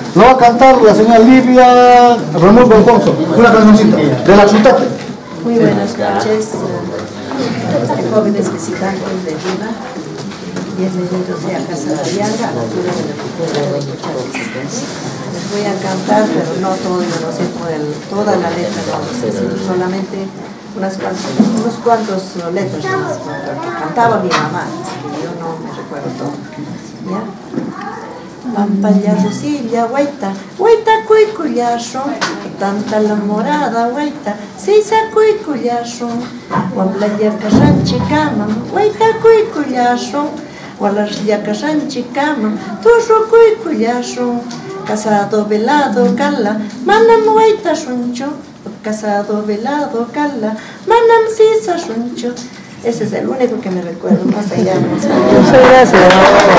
Lo va a cantar la señora Livia Ramón Gonfonso, una cancioncita de la Chutate. Muy buenas noches, jóvenes visitantes de Lima. Bienvenidos a Casa Arriaga, a la altura de la cultura de Muchachos. Les voy a cantar, pero no todo, yo no sé toda la letra, no sé, sino solamente unos cuantos letras que cantaba mi mamá, yo no me recuerdo todo. ¿Ya? Pampayazo silla, guaita, guaita cuicuyazo, tanta la morada, guaita, sisa cuicuyazo, guaplaya casanchi cama, guaita cuicuyazo, gualasya casanchi cama, tuso cuicuyazo, casado velado cala, manam guaita suncho, casado velado cala, manam sisa suncho. Ese es el único que me recuerdo, más allá. Muchas gracias.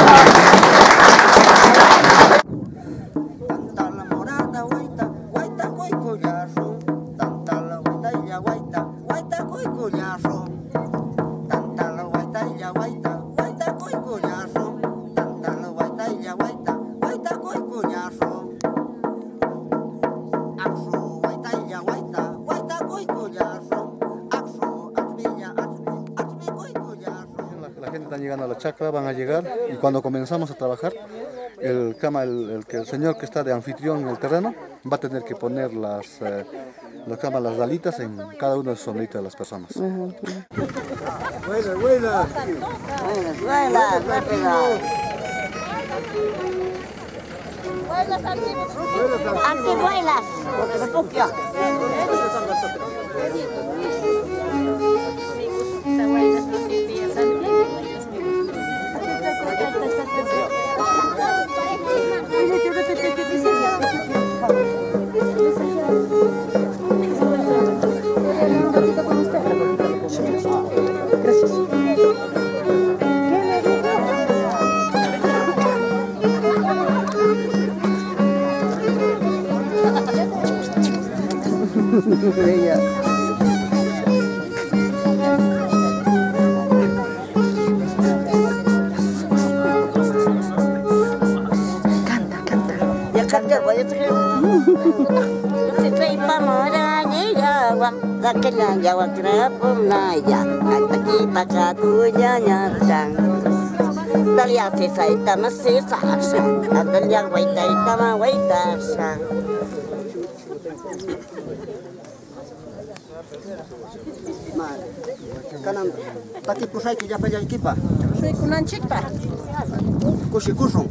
La gente está llegando a la chacra, van a llegar y cuando comenzamos a trabajar, el señor que está de anfitrión en el terreno va a tener que poner las dalitas en cada una de sus sombritas de las personas. Buenas, buenas. Kanam taki kusai ki japa jai kipa. Soy kunan chipa. Kusi kusung.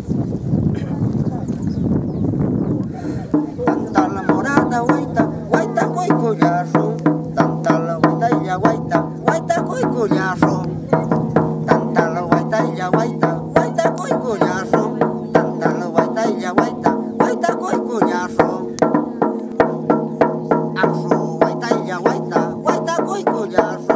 Tanta la morada guaita, guaita koi collazo. Tanta la guaita ya guaita, guaita koi collazo. Tanta la guaita ya guaita, guaita koi collazo. Tanta la guaita ya guaita, guaita koi collazo. Aksu guaita ya guaita, guaita koi collazo.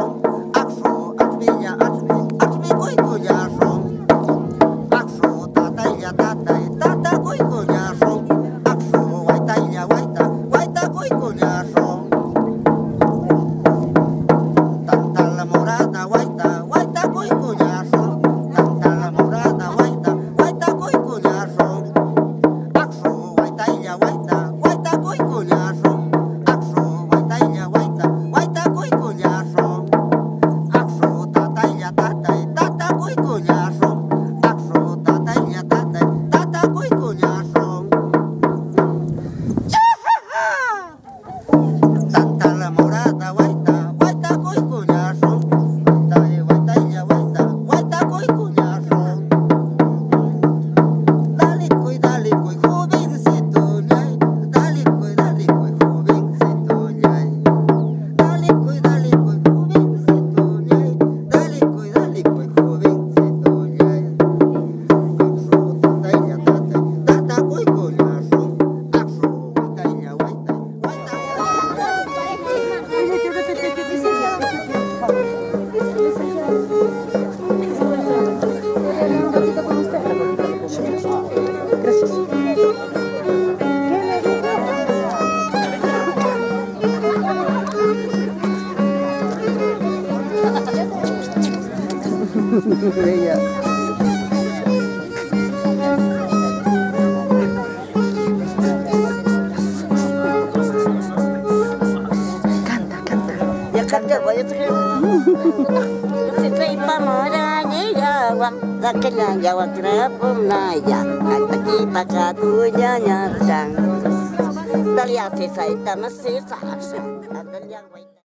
canta. Si soy pamora ni gawam, sakela jawa kerapum naya, antaki pakatu nyanyatang. Dalia si saya masih sahas.